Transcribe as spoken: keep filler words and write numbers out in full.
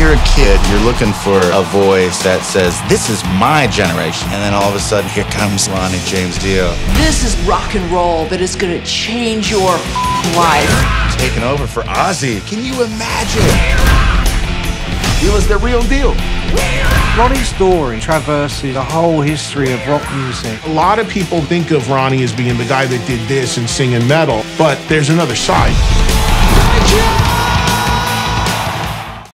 you're a kid, you're looking for a voice that says, this is my generation. And then all of a sudden, here comes Ronnie James Dio. This is rock and roll that is going to change your life. Taking over for Ozzy. Can you imagine? He was the real deal. Ronnie's story traverses a whole history of rock music. A lot of people think of Ronnie as being the guy that did this and singing metal, but there's another side.